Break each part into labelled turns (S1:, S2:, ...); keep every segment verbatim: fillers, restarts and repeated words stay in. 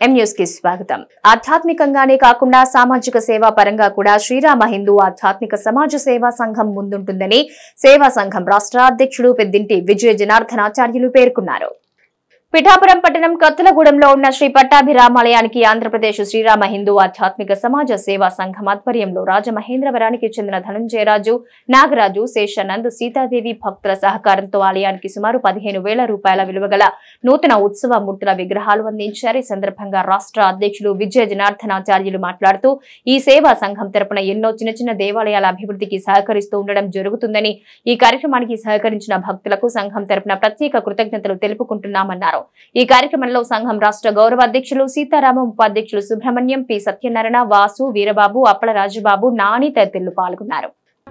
S1: M news కి స్వాగతం. ఆధ్యాత్మికంగానే కాకుండా సామాజిక సేవా పరంగా కూడా శ్రీరామ హిందూ ఆధ్యాత్మిక సమాజ సేవా సంఘం ముందుంటుందని సేవా సంఘం రాష్ట్ర అధ్యక్షుడు పెద్దింటి విజయ జనార్దనాచార్యులు పేర్కొన్నారు. పిఠాపురం పట్టణం కత్తులగూడెంలో ఉన్న శ్రీ పట్టాభిరామాలయానికి ఆంధ్రప్రదేశ్ శ్రీరామ హిందూ ఆధ్యాత్మిక సమాజ సేవా సంఘం ఆధ్వర్యంలో రాజమహేంద్రవరానికి చెందిన ధనుంజయరాజు, నాగరాజు, శేషానంద్, సీతాదేవి భక్తుల సహకారంతో ఆలయానికి సుమారు పదిహేను వేల రూపాయల విలువగల నూతన ఉత్సవ మూర్తుల విగ్రహాలు అందించారు. ఈ సందర్భంగా రాష్ట్ర అధ్యక్షులు విజయ జనార్దనాచార్యులు మాట్లాడుతూ ఈ సేవా సంఘం తరపున ఎన్నో చిన్న చిన్న దేవాలయాల అభివృద్ధికి సహకరిస్తూ ఉండడం జరుగుతుందని, ఈ కార్యక్రమానికి సహకరించిన భక్తులకు సంఘం తరపున ప్రత్యేక కృతజ్ఞతలు తెలుపుకుంటున్నామన్నారు. ఈ కార్యక్రమంలో సంఘం రాష్ట్ర గౌరవ అధ్యక్షులు సీతారామం, ఉపాధ్యక్షులు సుబ్రహ్మణ్యం, పి సత్యనారాయణ, వాసు, వీరబాబు, అప్పల రాజుబాబు, నాని తదితరులు పాల్గొన్నారు.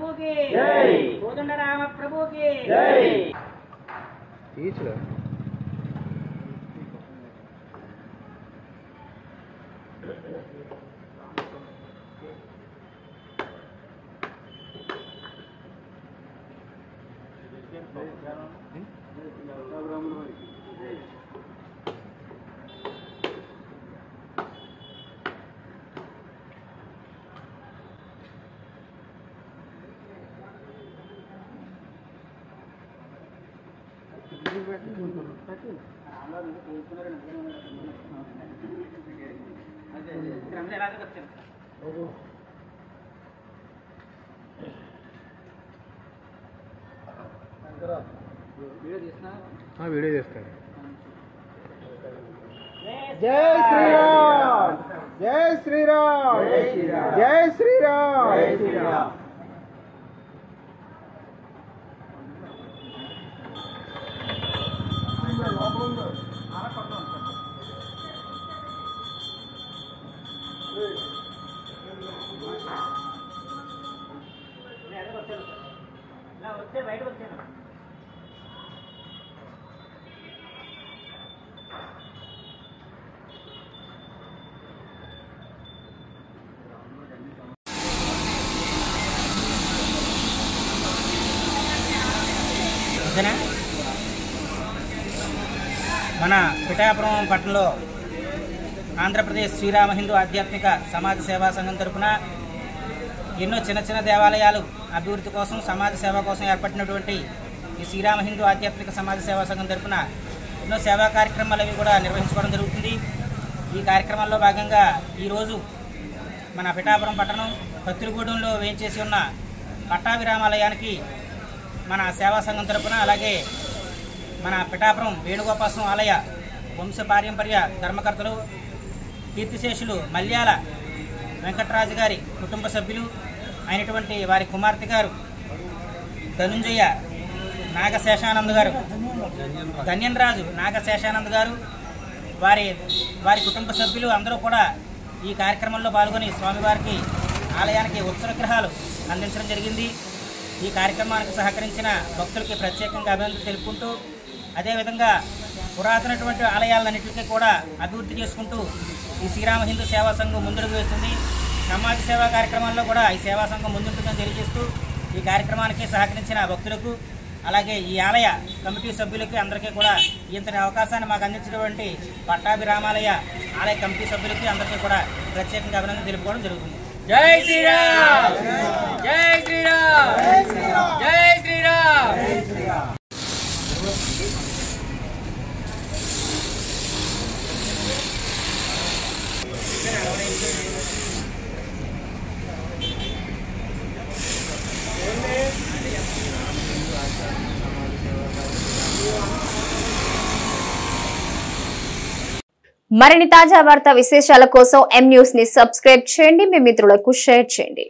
S2: వీడియో చేస్తాడు. జై శ్రీరామ్, జై శ్రీరామ్, జై శ్రీరామ్, జై శ్రీరామ్.
S3: మన పిఠాపురం పట్టణంలో ఆంధ్రప్రదేశ్ శ్రీరామ హిందూ ఆధ్యాత్మిక సమాజ సేవా సంఘం తరఫున ఎన్నో చిన్న చిన్న దేవాలయాలు అభివృద్ధి కోసం, సమాజ సేవ కోసం ఏర్పడినటువంటి ఈ శ్రీరామ హిందూ ఆధ్యాత్మిక సమాజ సేవా సంఘం తరఫున ఎన్నో సేవా కార్యక్రమాలు అవి కూడా నిర్వహించుకోవడం జరుగుతుంది. ఈ కార్యక్రమాల్లో భాగంగా ఈరోజు మన పిఠాపురం పట్టణం కత్తులగూడెంలో వేయించేసి ఉన్న పట్టాభిరామాలయానికి మన సేవా సంఘం తరఫున, అలాగే మన పిఠాపురం వేణుగోపాల ఆలయ వంశ పారంపర్య ధర్మకర్తలు కీర్తిశేషులు మల్యాల వెంకటరాజు గారి కుటుంబ సభ్యులు అయినటువంటి వారి కుమార్తె గారు ధనుంజయ నాగశేషానంద్ గారు, ధన్యన్రాజు నాగశేషానంద్ గారు, వారి వారి కుటుంబ సభ్యులు అందరూ కూడా ఈ కార్యక్రమంలో పాల్గొని స్వామివారికి ఆలయానికి ఉత్సవ విగ్రహాలు అందించడం జరిగింది. ఈ కార్యక్రమానికి సహకరించిన భక్తులకి ప్రత్యేకంగా అభినందనలు తెలుపుకుంటూ, అదేవిధంగా పురాతనటువంటి ఆలయాలన్నింటికీ కూడా అభివృద్ధి చేసుకుంటూ ఈ శ్రీరామ హిందూ సేవా సంఘం ముందుకు వేస్తుంది. సమాజ సేవా కార్యక్రమాల్లో కూడా ఈ సేవా సంఘం ముందుంటుందని తెలియజేస్తూ, ఈ కార్యక్రమానికి సహకరించిన భక్తులకు, అలాగే ఈ ఆలయ కమిటీ సభ్యులకి అందరికీ కూడా ఇంతటి అవకాశాన్ని మాకు అందించినటువంటి పట్టాభిరామాలయ ఆలయ కమిటీ సభ్యులకి అందరికీ కూడా ప్రత్యేకంగా అభినందన తెలుపుకోవడం జరుగుతుంది. జై శ్రీరామ్, జై శ్రీరామ్, జై శ్రీరామ్, జై శ్రీరామ్.
S1: మరిన్ని తాజా వార్తా విశేషాల కోసం ఎం న్యూస్ ని సబ్స్క్రైబ్ చేయండి, మీ మిత్రులకు షేర్ చేయండి.